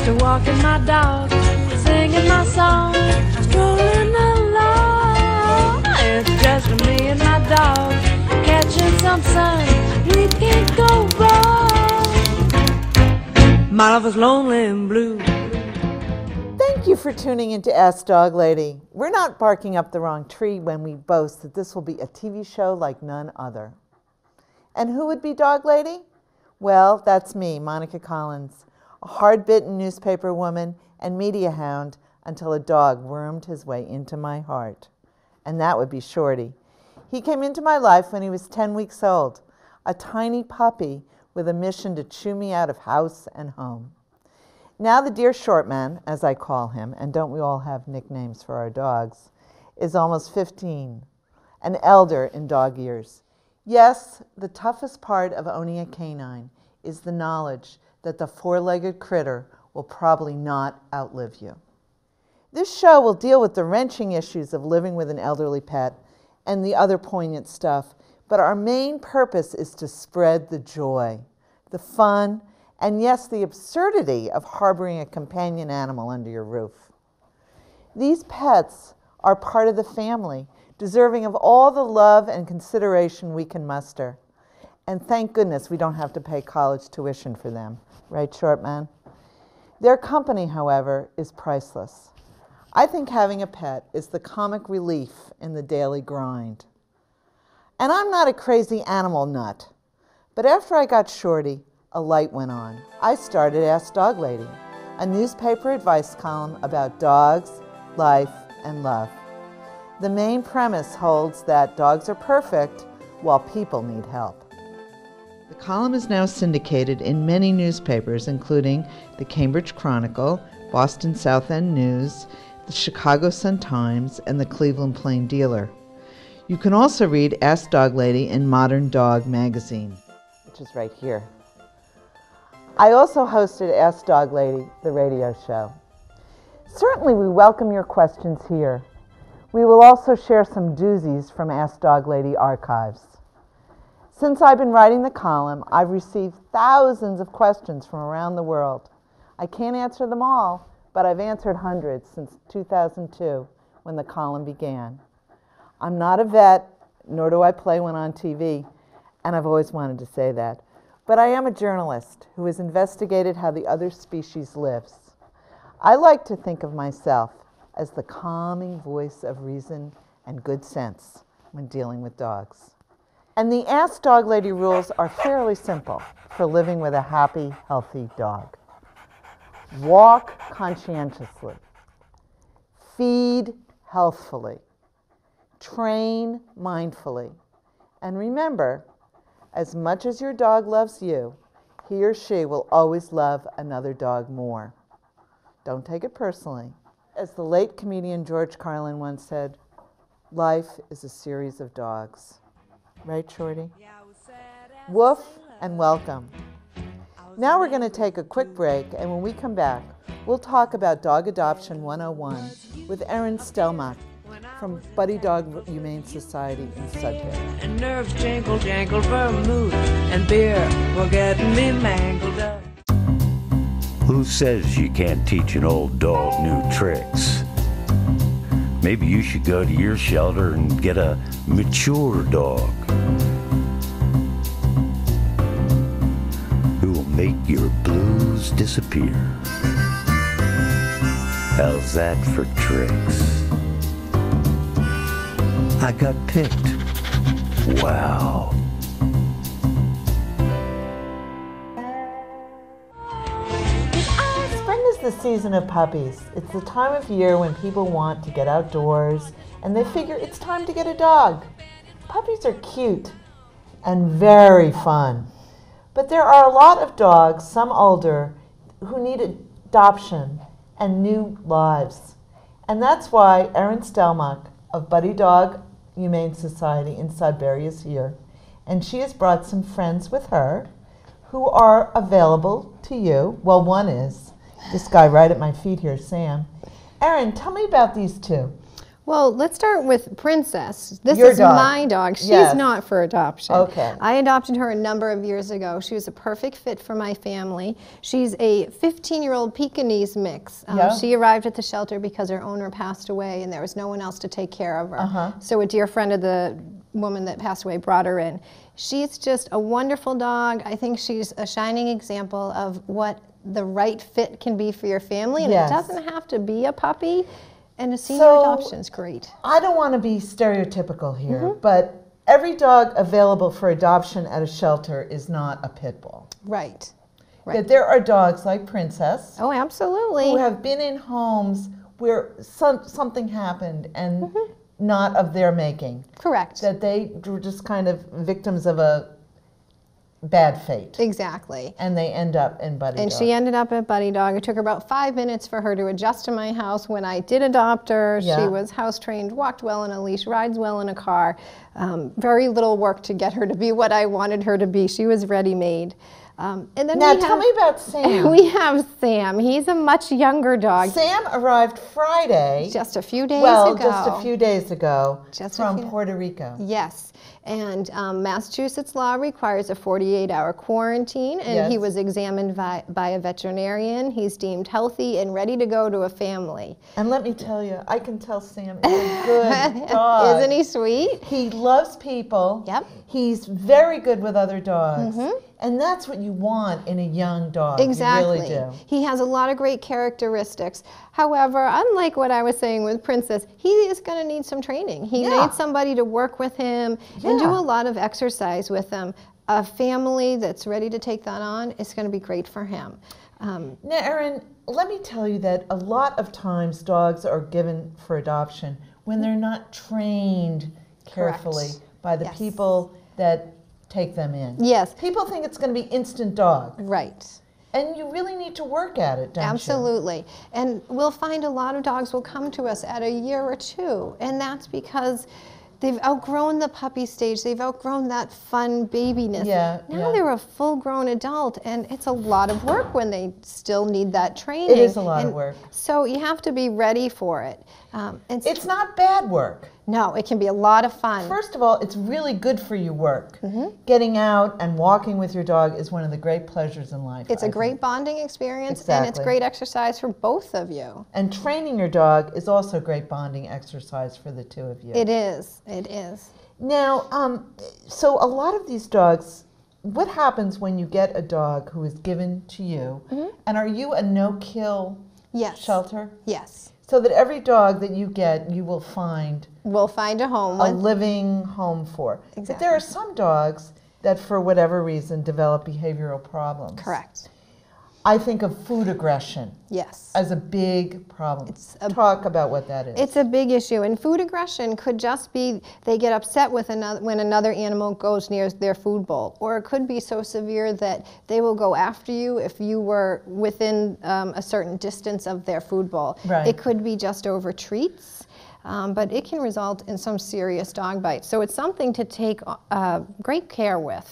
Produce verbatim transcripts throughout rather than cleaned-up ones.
to walking my dog, singing my song, strolling along. It's just me and my dog, catching some sun, we can't go wrong. My love is lonely and blue. Thank you for tuning into Ask Dog Lady. We're not barking up the wrong tree when we boast that this will be a T V show like none other. And who would be Dog Lady? Well, that's me, Monica Collins, a hard-bitten newspaper woman and media hound until a dog wormed his way into my heart. And that would be Shorty. He came into my life when he was ten weeks old, a tiny puppy with a mission to chew me out of house and home. Now the dear Shortman, as I call him, and don't we all have nicknames for our dogs, is almost fifteen, an elder in dog years. Yes, the toughest part of owning a canine is the knowledge that the four-legged critter will probably not outlive you. This show will deal with the wrenching issues of living with an elderly pet and the other poignant stuff, but our main purpose is to spread the joy, the fun, and yes, the absurdity of harboring a companion animal under your roof. These pets are part of the family, deserving of all the love and consideration we can muster. And thank goodness we don't have to pay college tuition for them. Right, Shortman? Their company, however, is priceless. I think having a pet is the comic relief in the daily grind. And I'm not a crazy animal nut, but after I got Shorty, a light went on. I started Ask Dog Lady, a newspaper advice column about dogs, life, and love. The main premise holds that dogs are perfect while people need help. The column is now syndicated in many newspapers, including the Cambridge Chronicle, Boston South End News, the Chicago Sun-Times, and the Cleveland Plain Dealer. You can also read Ask Dog Lady in Modern Dog magazine, which is right here. I also hosted Ask Dog Lady, the radio show. Certainly we welcome your questions here. We will also share some doozies from Ask Dog Lady archives. Since I've been writing the column, I've received thousands of questions from around the world. I can't answer them all, but I've answered hundreds since two thousand two, when the column began. I'm not a vet, nor do I play one on T V, and I've always wanted to say that. But I am a journalist who has investigated how the other species lives. I like to think of myself as the calming voice of reason and good sense when dealing with dogs. And the Ask Dog Lady rules are fairly simple for living with a happy, healthy dog. Walk conscientiously. Feed healthfully. Train mindfully. And remember, as much as your dog loves you, he or she will always love another dog more. Don't take it personally. As the late comedian George Carlin once said, life is a series of dogs. Right, Shorty? Woof and welcome. Now we're going to take a quick break, and when we come back, we'll talk about Dog Adoption one oh one with Erin Stelmach from Buddy Dog Humane Society in Sudbury. And nerves jangle, jangle, vermouth and beer were getting me mangled up. Who says you can't teach an old dog new tricks? Maybe you should go to your shelter and get a mature dog who will make your blues disappear. How's that for tricks? I got picked. Wow. Spring is the season of puppies. It's the time of year when people want to get outdoors and they figure it's time to get a dog. Puppies are cute and very fun. But there are a lot of dogs, some older, who need adoption and new lives. And that's why Erin Stelmach of Buddy Dog Humane Society in Sudbury is here. And she has brought some friends with her who are available to you. Well, one is this guy right at my feet here, Sam. Erin, tell me about these two. Well, let's start with Princess. This Your is dog. my dog. She's Yes. not for adoption. Okay. I adopted her a number of years ago. She was a perfect fit for my family. She's a fifteen-year-old Pekingese mix. Um, Yeah. She arrived at the shelter because her owner passed away and there was no one else to take care of her. Uh-huh. So a dear friend of the woman that passed away brought her in. She's just a wonderful dog. I think she's a shining example of what the right fit can be for your family, and Yes. it doesn't have to be a puppy. And a senior So- adoption is great. I don't want to be stereotypical here, Mm-hmm. but every dog available for adoption at a shelter is not a pit bull. Right. That Right. there are dogs like Princess Oh, absolutely. who have been in homes where some, something happened and Mm-hmm. not of their making. Correct. That they were just kind of victims of a bad fate. Exactly. And they end up in Buddy And Dog. she ended up at Buddy Dog. It took her about five minutes for her to adjust to my house. When I did adopt her, Yeah. she was house trained, walked well in a leash, rides well in a car. Um, very little work to get her to be what I wanted her to be. She was ready made. Um, and then Now we tell have, me about Sam. we have Sam. He's a much younger dog. Sam arrived Friday. Just a few days well, ago. just a few days ago Just a from few- Puerto Rico. Yes, and um, Massachusetts law requires a forty-eight hour quarantine, and he Yes. was examined by, by a veterinarian. He's deemed healthy and ready to go to a family. And let me tell you, I can tell Sam is a good dog. Isn't he sweet? He loves people. Yep. He's very good with other dogs. And that's what you want in a young dog. Exactly. You really do. He has a lot of great characteristics. However, unlike what I was saying with Princess, he is going to need some training. He Yeah. needs somebody to work with him and do Yeah. a lot of exercise with him. A family that's ready to take that on is going to be great for him. Um, Now, Erin, let me tell you that a lot of times dogs are given for adoption when they're not trained carefully Correct. by the Yes. people that take them in. Yes. People think it's going to be instant dog. right. And you really need to work at it, don't you? Absolutely. And we'll find a lot of dogs will come to us at a year or two, and that's because they've outgrown the puppy stage. They've outgrown that fun babiness. Yeah, Now yeah. they're a full-grown adult, and it's a lot of work when they still need that training. It is a lot of And work. So you have to be ready for it. Um, and s- It's not bad work. no, it can be a lot of fun. First of all, it's really good for your work. Mm-hmm. Getting out and walking with your dog is one of the great pleasures in life. It's a a great bonding experience, and it's Exactly. great exercise for both of you. And training your dog is also a great bonding exercise for the two of you. It is. It is. Now, um, so a lot of these dogs, what happens when you get a dog who is given to you, and are you a no-kill Yes. shelter? Yes. So that every dog that you get, you will find We'll find a home. a with- living home for. But Exactly. there are some dogs that, for whatever reason, develop behavioral problems. Correct. I think of food aggression Yes. as a big problem. It's a- Talk about what that is. It's a big issue, and food aggression could just be they get upset with another when another animal goes near their food bowl, or it could be so severe that they will go after you if you were within um, a certain distance of their food bowl. Right. It could be just over treats, um, but it can result in some serious dog bites. So it's something to take uh, great care with.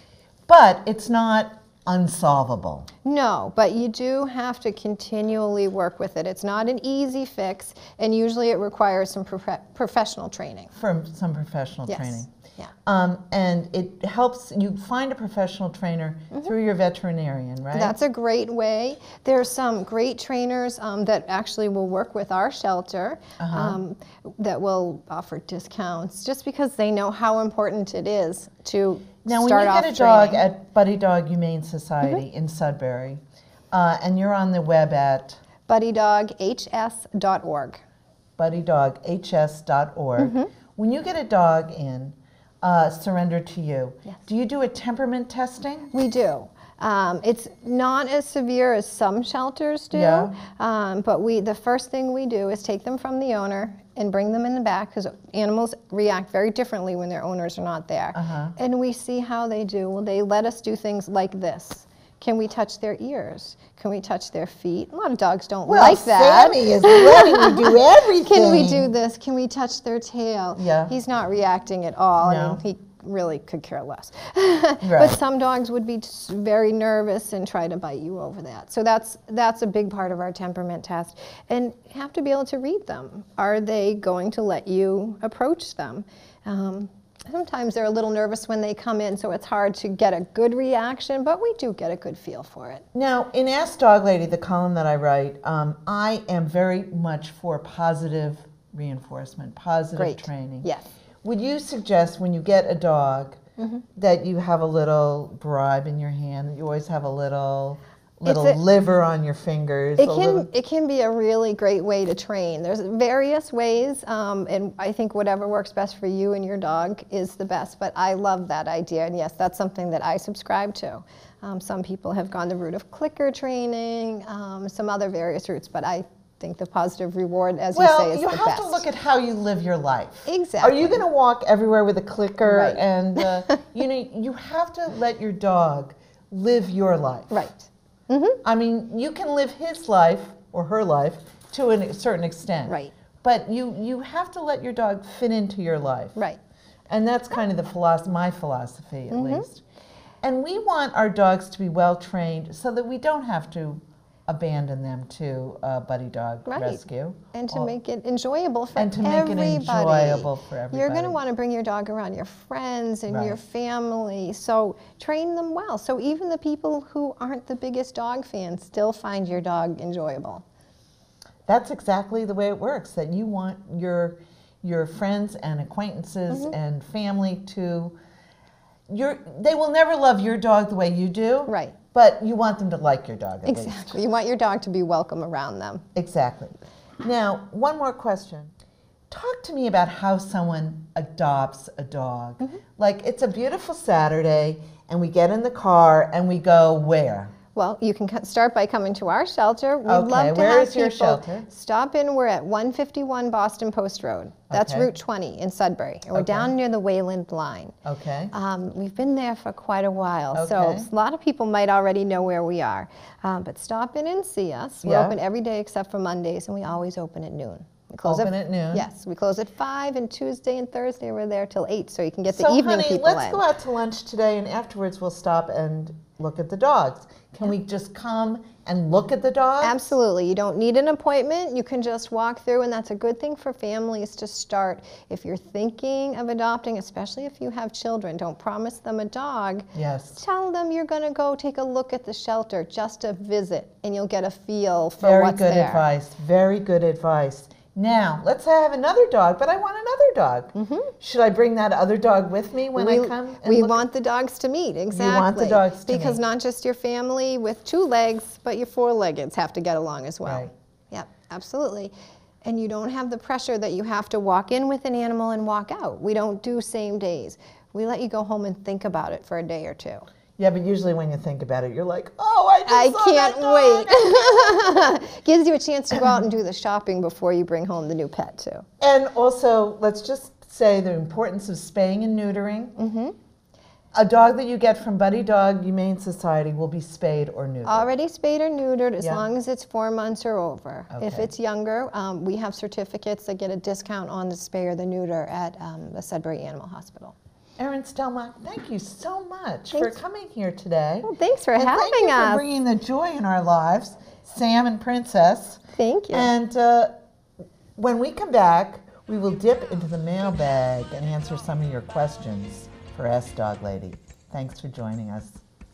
But it's not unsolvable. No, but you do have to continually work with it. It's not an easy fix, and usually it requires some prof- professional training. From some professional Yes. training. Yeah. Um, and it helps you find a professional trainer through your veterinarian, right? That's a great way. There's some great trainers um, that actually will work with our shelter Uh-huh. um, that will offer discounts just because they know how important it is to Now, when start you off get a dog training. at Buddy Dog Humane Society in Sudbury, uh, and you're on the web at buddy dog h s dot org. buddy dog h s dot org, Mm-hmm. when you get a dog in, uh, surrendered to you, Yes. do you do a temperament testing? We do. Um, it's not as severe as some shelters do, Yeah. um, but we the first thing we do is take them from the owner and bring them in the back because animals react very differently when their owners are not there. Uh-huh. And we see how they do. Well, they let us do things like this. Can we touch their ears? Can we touch their feet? A lot of dogs don't Well, like that. Sammy is letting you do everything. Can we do this? Can we touch their tail? Yeah. He's not reacting at all. I No. mean, he really could care less. Right. But some dogs would be just very nervous and try to bite you over that. So that's that's a big part of our temperament test. And you have to be able to read them. Are they going to let you approach them? Um, sometimes they're a little nervous when they come in, so it's hard to get a good reaction, but we do get a good feel for it. Now, in Ask Dog Lady, the column that I write, um, I am very much for positive reinforcement, positive Great. training. Yes. Would you suggest when you get a dog Mm-hmm. that you have a little bribe in your hand, that you always have a little little a- liver on your fingers? It a can little- it can be a really great way to train. There's various ways, um, and I think whatever works best for you and your dog is the best. But I love that idea, and yes, that's something that I subscribe to. Um, some people have gone the route of clicker training, um, some other various routes, but I think the positive reward, as well, you say, is you the have best. to look at how you live your life. Exactly. Are you going to walk everywhere with a clicker? Right. And uh, you know, you have to let your dog live your life. Right. I mean, you can live his life or her life to a certain extent. Right. But you you have to let your dog fit into your life. Right. And that's kind of the philosophy, my philosophy at Mm-hmm. least. And we want our dogs to be well trained so that we don't have to abandon them to a buddy dog Right. rescue. And to Or- make it enjoyable for And to make it everybody. enjoyable for You're going to everybody. want to bring your dog around your friends and your Right. family. So train them well. So even the people who aren't the biggest dog fans still find your dog enjoyable. That's exactly the way it works, that you want your your friends and acquaintances Mm-hmm. and family to, your, they will never love your dog the way you do. Right. But you want them to like your dog at least. Exactly. You want your dog to be welcome around them. Exactly. Now, one more question. Talk to me about how someone adopts a dog. Mm-hmm. Like, it's a beautiful Saturday, and we get in the car, and we go where? Well, you can co- start by coming to our shelter. We'd Okay, love to where have is your people shelter? stop in. We're at one fifty-one Boston Post Road. That's Okay. Route twenty in Sudbury. And we're Okay. down near the Wayland line. Okay. Um, we've been there for quite a while, so Okay. a lot of people might already know where we are. Um, but stop in and see us. We're Yeah. open every day except for Mondays, and we always open at noon. We close Open at noon? Yes, we close at five, and Tuesday and Thursday we're there till eight, so you can get the So, evening honey, people let's in. go out to lunch today, and afterwards we'll stop and look at the dogs. Can we just come and look at the dogs? Absolutely. You don't need an appointment. You can just walk through, and that's a good thing for families to start. If you're thinking of adopting, especially if you have children, don't promise them a dog. Yes. Tell them you're going to go take a look at the shelter, just a visit, and you'll get a feel for Very what's good there. advice. Very good advice. Now, let's say I have another dog, but I want another dog. Should I bring that other dog with me when we, I come? And we look want the dogs to meet, exactly. want the dogs to Because meet. not just your family with two legs, but your four-leggeds have to get along as well. Right. Yep, absolutely. And you don't have the pressure that you have to walk in with an animal and walk out. We don't do same days. We let you go home and think about it for a day or two. Yeah, but usually when you think about it, you're like, oh, I just I saw can't that dog. wait. Gives you a chance to go out and do the shopping before you bring home the new pet, too. And also, let's just say the importance of spaying and neutering. Mm-hmm. A dog that you get from Buddy Dog Humane Society will be spayed or neutered. Already spayed or neutered as Yeah. long as it's four months or over. If Okay. it's younger, um, we have certificates that get a discount on the spay or the neuter at um, the Sudbury Animal Hospital. Erin Stelmach, thank you so much Thanks. for coming here today. Well, thanks for and having thank you us. for bringing the joy in our lives, Sam and Princess. Thank you. And uh, when we come back, we will dip into the mailbag and answer some of your questions for Ask Dog Lady. Thanks for joining us.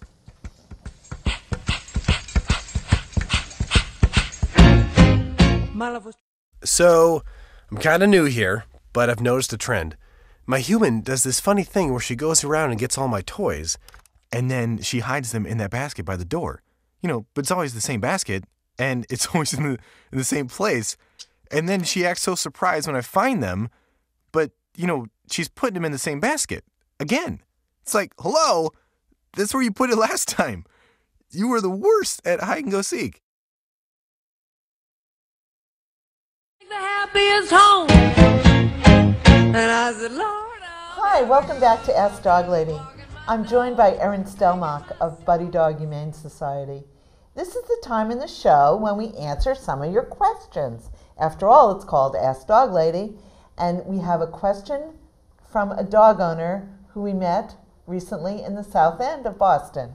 So, I'm kind of new here, but I've noticed a trend. My human does this funny thing where she goes around and gets all my toys, and then she hides them in that basket by the door. You know, but it's always the same basket, and it's always in the, in the same place. And then she acts so surprised when I find them, but, you know, she's putting them in the same basket. Again. It's like, hello, that's where you put it last time. You were the worst at hide and go seek. The happiest home. And I said, Lord, Hi, welcome back to Ask Dog Lady. I'm joined by Erin Stelmach of Buddy Dog Humane Society. This is the time in the show when we answer some of your questions. After all, it's called Ask Dog Lady, and we have a question from a dog owner who we met recently in the South End of Boston.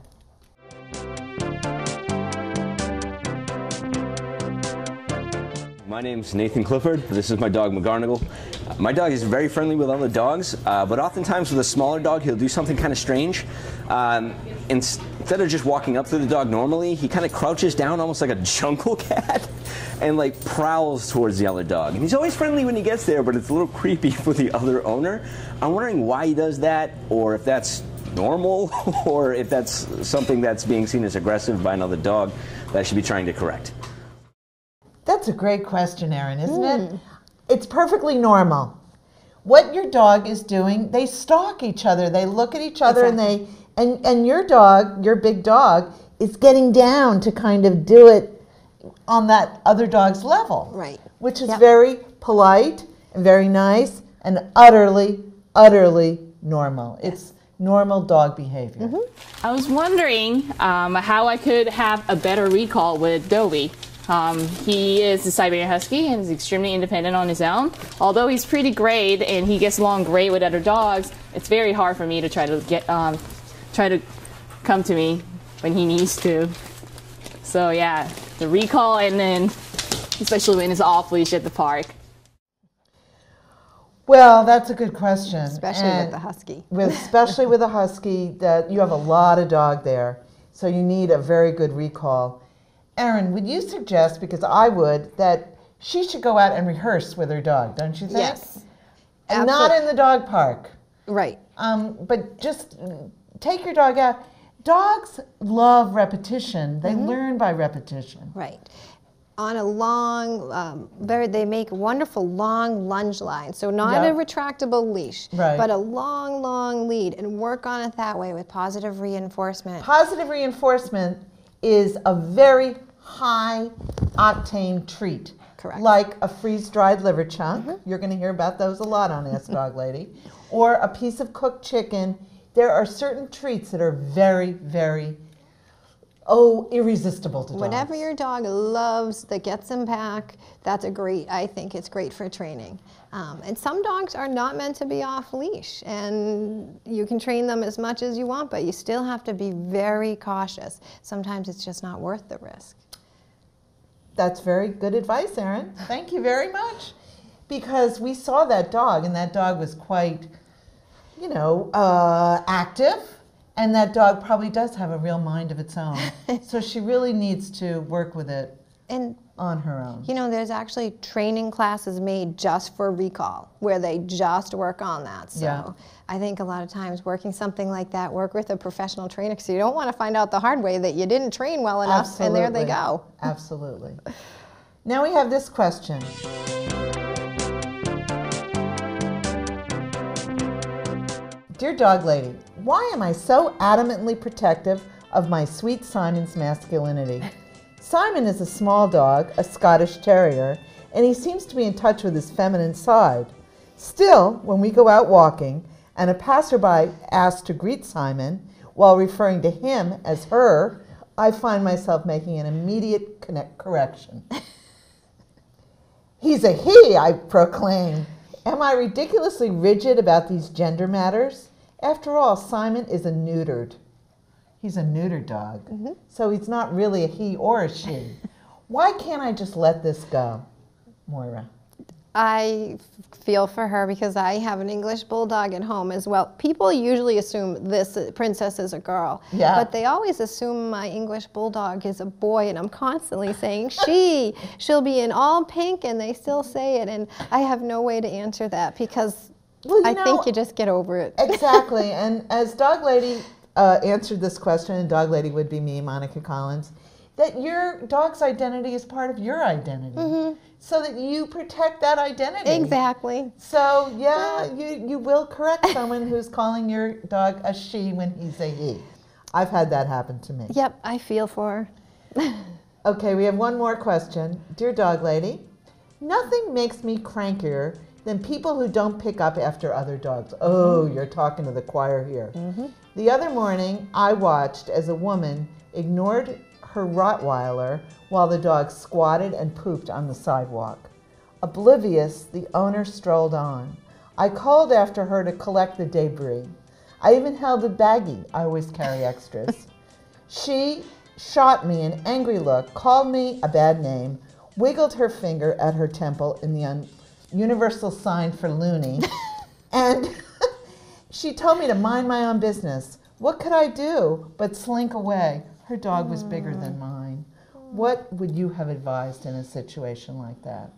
My name's Nathan Clifford. This is my dog McGarnagle. My dog is very friendly with other dogs, uh, but oftentimes with a smaller dog, he'll do something kind of strange. Um, instead of just walking up to the dog normally, he kind of crouches down almost like a jungle cat and like prowls towards the other dog. And he's always friendly when he gets there, but it's a little creepy for the other owner. I'm wondering why he does that, or if that's normal, or if that's something that's being seen as aggressive by another dog that I should be trying to correct. That's a great question, Erin, isn't mm. it? It's perfectly normal. What your dog is doing, they stalk each other. They look at each other, exactly. and they and and your dog, your big dog, is getting down to kind of do it on that other dog's level. Right. Which is yep. very polite and very nice and utterly, utterly normal. It's normal dog behavior. Mm-hmm. I was wondering um, how I could have a better recall with Dobie. Um, he is a Siberian Husky and is extremely independent on his own. Although he's pretty great and he gets along great with other dogs, it's very hard for me to try to get um, try to come to me when he needs to. So yeah, the recall, and then especially when it's off leash at the park. Well, that's a good question. Especially and with the Husky. With, especially with a Husky, that you have a lot of dog there, so you need a very good recall. Erin, would you suggest, because I would, that she should go out and rehearse with her dog, don't you think? Yes. And not in the dog park. Right. Um, but just take your dog out. Dogs love repetition. They mm-hmm. learn by repetition. Right. On a long, um, very, they make wonderful long lunge lines. So not yep. a retractable leash, right. but a long, long lead, and work on it that way with positive reinforcement. Positive reinforcement is a very high octane treat. Correct. Like a freeze-dried liver chunk. Mm-hmm. You're going to hear about those a lot on Ask Dog Lady. Or a piece of cooked chicken. There are certain treats that are very, very, oh, irresistible to dogs. Whatever your dog loves that gets him back, that's a great, I think it's great for training. Um, and some dogs are not meant to be off leash, and you can train them as much as you want, but you still have to be very cautious. Sometimes it's just not worth the risk. That's very good advice, Erin. Thank you very much. Because we saw that dog, and that dog was quite, you know, uh, active, and that dog probably does have a real mind of its own. So she really needs to work with it and on her own. You know, there's actually training classes made just for recall, where they just work on that. So yeah. I think a lot of times working something like that, work with a professional trainer, because you don't want to find out the hard way that you didn't train well enough. Absolutely. And there they go. Absolutely. Now we have this question. Dear Dog Lady, why am I so adamantly protective of my sweet Simon's masculinity? Simon is a small dog, a Scottish Terrier, and he seems to be in touch with his feminine side. Still, when we go out walking and a passerby asks to greet Simon while referring to him as her, I find myself making an immediate connect correction. He's a he, I proclaim. Am I ridiculously rigid about these gender matters? After all, Simon is a neutered. He's a neutered dog, mm-hmm. so he's not really a he or a she. Why can't I just let this go, Moira? I feel for her because I have an English bulldog at home as well. People usually assume this princess is a girl, yeah. but they always assume my English bulldog is a boy, and I'm constantly saying she. She'll be in all pink, and they still say it, and I have no way to answer that because well, I know, think you just get over it. Exactly, and as Dog Lady uh, answered this question, and Dog Lady would be me, Monica Collins, that your dog's identity is part of your identity. Mm-hmm. So that you protect that identity. Exactly. So yeah, you, you will correct someone who's calling your dog a she when he's a he. I've had that happen to me. Yep, I feel for her. Okay, we have one more question. Dear Dog Lady, nothing makes me crankier than people who don't pick up after other dogs. Oh, mm-hmm. You're talking to the choir here. Mm-hmm. The other morning, I watched as a woman ignored her Rottweiler while the dog squatted and pooped on the sidewalk. Oblivious, the owner strolled on. I called after her to collect the debris. I even held a baggie. I always carry extras. She shot me an angry look, called me a bad name, wiggled her finger at her temple in the un- universal sign for loony, and she told me to mind my own business. What could I do but slink away? Her dog was bigger than mine. What would you have advised in a situation like that?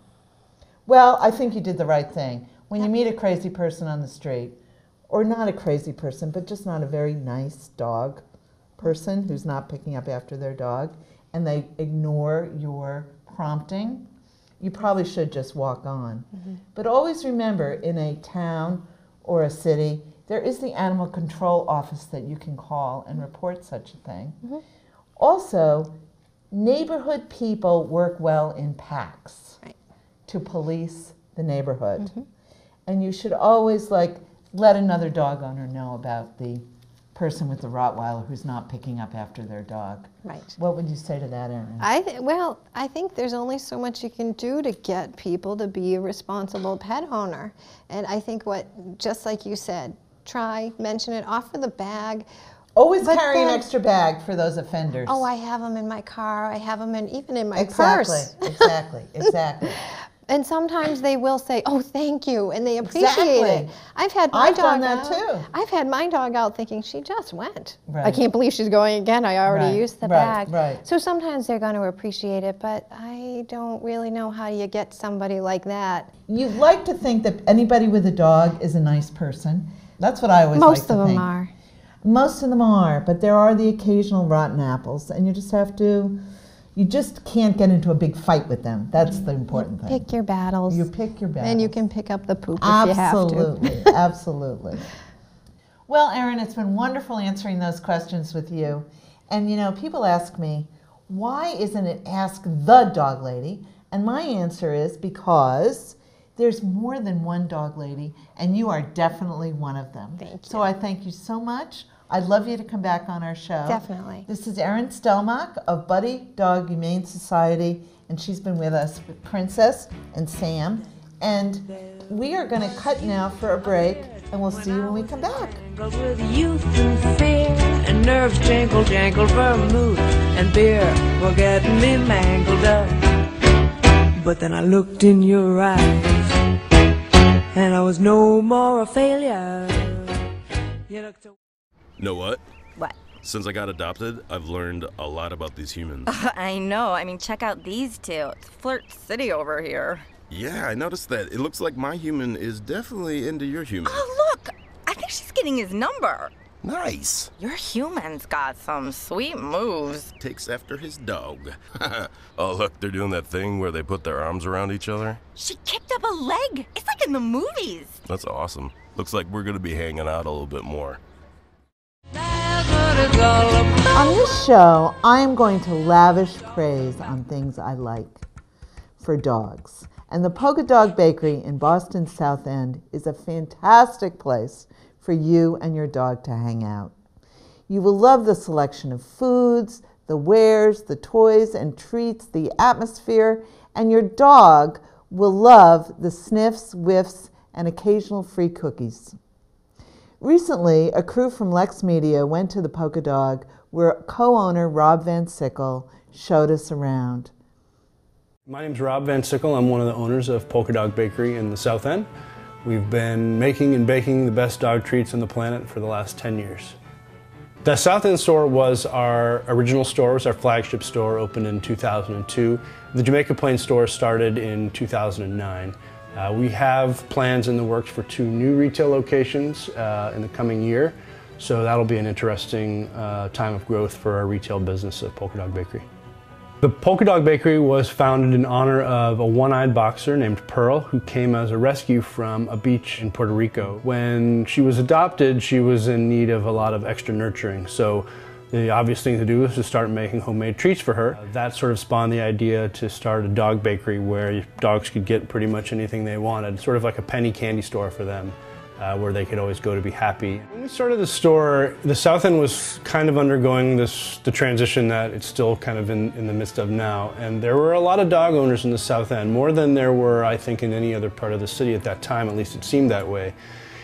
Well, I think you did the right thing. When you meet a crazy person on the street, or not a crazy person, but just not a very nice dog person who's not picking up after their dog, and they ignore your prompting, you probably should just walk on. Mm-hmm. But always remember, in a town or a city, there is the animal control office that you can call and report such a thing. Mm-hmm. Also, neighborhood people work well in packs right. to police the neighborhood. Mm-hmm. And you should always like let another dog owner know about the person with the Rottweiler who's not picking up after their dog. Right. What would you say to that, Erin? I th- well, I think there's only so much you can do to get people to be a responsible pet owner. And I think what, just like you said, try, mention it, offer the bag. Always But carry an then- extra bag for those offenders. Oh, I have them in my car. I have them in even in my exactly, purse. Exactly, exactly. And sometimes they will say, "Oh, thank you," and they appreciate Exactly. it. I've had my I've dog done that out. too. I've had my dog out thinking she just went. Right. I can't believe she's going again. I already Right, used the right, bag. right. So sometimes they're going to appreciate it, but I don't really know how you get somebody like that. You'd like to think that anybody with a dog is a nice person. That's what I always Most like to of them think. are. Most of them are, but there are the occasional rotten apples, and you just have to, you just can't get into a big fight with them. That's the important thing. Pick your battles. You pick your battles. And you can pick up the poop Absolutely, if you have to. absolutely. Well, Erin, it's been wonderful answering those questions with you. And you know, people ask me, why isn't it Ask the Dog Lady? And my answer is because there's more than one dog lady, and you are definitely one of them. Thank you. So I thank you so much. I'd love you to come back on our show. Definitely. This is Erin Stelmach of Buddy Dog Humane Society, and she's been with us with Princess and Sam. And we are going to cut now for a break, and we'll see you when we come back. With youth and fear, and nerves jangle, jangle, vermouth and beer were getting me mangled up. But then I looked in your eyes, and I was no more a failure. You looked so Know what? What? Since I got adopted, I've learned a lot about these humans. Uh, I know. I mean, check out these two. It's Flirt City over here. Yeah, I noticed that. It looks like my human is definitely into your human. Oh, look! I think she's getting his number. Nice. Your human's got some sweet moves. Takes after his dog. Oh, look, they're doing that thing where they put their arms around each other. She kicked up a leg. It's like in the movies. That's awesome. Looks like we're going to be hanging out a little bit more. On this show, I am going to lavish praise on things I like for dogs. And the Polka Dog Bakery in Boston's South End is a fantastic place for you and your dog to hang out. You will love the selection of foods, the wares, the toys and treats, the atmosphere, and your dog will love the sniffs, whiffs, and occasional free cookies. Recently, a crew from Lex Media went to the Polka Dog where co-owner Rob Van Sickle showed us around. My name's Rob Van Sickle. I'm one of the owners of Polka Dog Bakery in the South End. We've been making and baking the best dog treats on the planet for the last ten years. The South End store was our original store, it was our flagship store, opened in two thousand two. The Jamaica Plain store started in two thousand nine. Uh, we have plans in the works for two new retail locations uh, in the coming year, so that'll be an interesting uh, time of growth for our retail business at Polka Dog Bakery. The Polka Dog Bakery was founded in honor of a one-eyed boxer named Pearl who came as a rescue from a beach in Puerto Rico. When she was adopted, she was in need of a lot of extra nurturing, so the obvious thing to do was to start making homemade treats for her. That sort of spawned the idea to start a dog bakery where dogs could get pretty much anything they wanted, sort of like a penny candy store for them, uh, where they could always go to be happy. When we started the store, the South End was kind of undergoing this the transition that it's still kind of in, in the midst of now, and there were a lot of dog owners in the South End, more than there were, I think, in any other part of the city at that time, at least it seemed that way.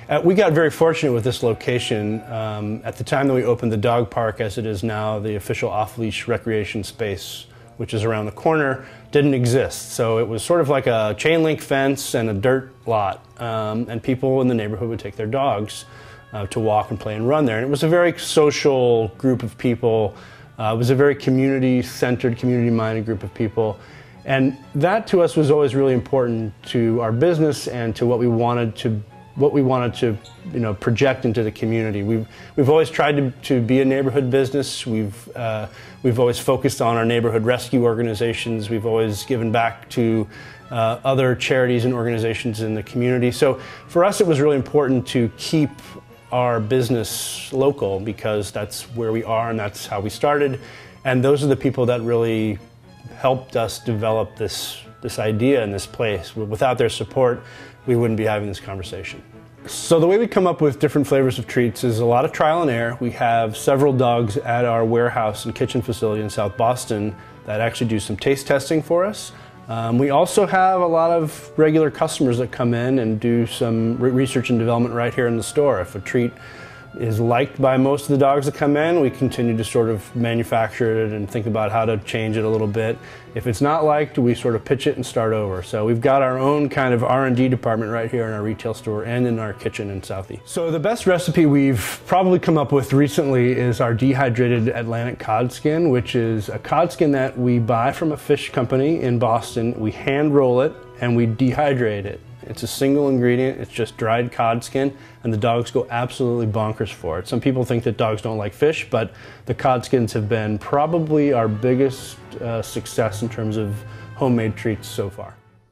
Uh, we got very fortunate with this location. Um, at the time that we opened the dog park, as it is now the official off-leash recreation space, which is around the corner, didn't exist. So it was sort of like a chain link fence and a dirt lot, um, and people in the neighborhood would take their dogs uh, to walk and play and run there. And it was a very social group of people. Uh, it was a very community-centered, community-minded group of people. And that to us was always really important to our business and to what we wanted to what we wanted to, you know, project into the community. We've, we've always tried to, to be a neighborhood business. We've, uh, we've always focused on our neighborhood rescue organizations. We've always given back to uh, other charities and organizations in the community. So for us, it was really important to keep our business local because that's where we are and that's how we started. And those are the people that really helped us develop this, this idea in this place. Without their support, we wouldn't be having this conversation. So the way we come up with different flavors of treats is a lot of trial and error. We have several dogs at our warehouse and kitchen facility in South Boston that actually do some taste testing for us. Um, we also have a lot of regular customers that come in and do some re research and development right here in the store. If a treat is liked by most of the dogs that come in, we continue to sort of manufacture it and think about how to change it a little bit. If it's not liked, we sort of pitch it and start over. So we've got our own kind of R and D department right here in our retail store and in our kitchen in Southie. So the best recipe we've probably come up with recently is our dehydrated Atlantic cod skin, which is a cod skin that we buy from a fish company in Boston. We hand roll it and we dehydrate it. It's a single ingredient, it's just dried cod skin, and the dogs go absolutely bonkers for it. Some people think that dogs don't like fish, but the cod skins have been probably our biggest uh, success in terms of homemade treats so far.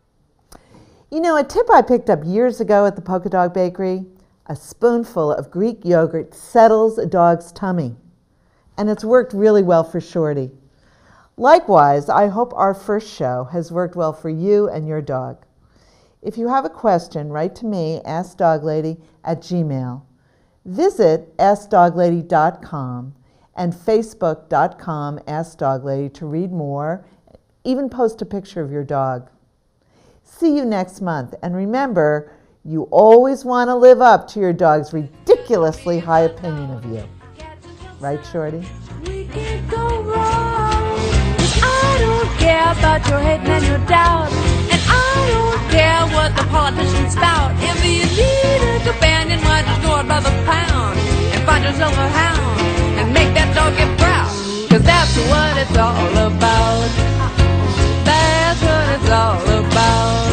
You know, a tip I picked up years ago at the Polka Dog Bakery, a spoonful of Greek yogurt settles a dog's tummy, and it's worked really well for Shorty. Likewise, I hope our first show has worked well for you and your dog. If you have a question, write to me, ask dog lady at gmail. Visit ask dog lady dot com and facebook dot com ask dog lady to read more, even post a picture of your dog. See you next month, and remember, you always want to live up to your dog's ridiculously high opinion of you. Right, Shorty? We can't go wrong, 'cause I don't care about your hate and your doubt. I don't care what the politicians spout. If you need a companion, why just go out by the pound and find yourself a hound and make that dog get proud. 'Cause that's what it's all about. That's what it's all about.